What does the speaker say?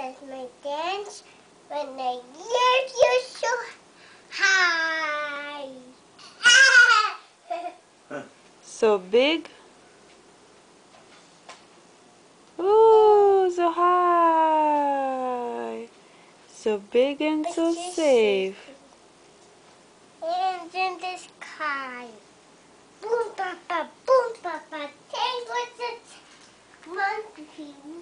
does my dance when I lift you so high. So big. Ooh, so high. So big and so safe. And in the sky. Boom-Pa-Pa, boom-Pa-Pa, Tango Cha-Cha, monkey.